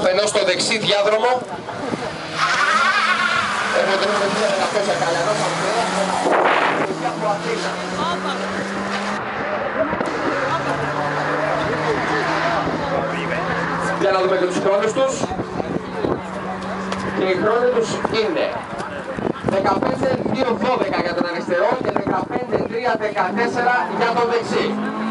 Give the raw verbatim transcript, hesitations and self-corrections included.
αφενός στο δεξί διάδρομο. Έχω τρόπο χίλια δεκαπέντε Καλιανός Ανδρέας από Αθήνα. Για να δούμε και τους χρόνους τους. Και οι χρόνοι τους είναι δεκαπέντε δύο δώδεκα για τον αριστερό και δεκαπέντε τρία δεκατέσσερα για τον δεξί.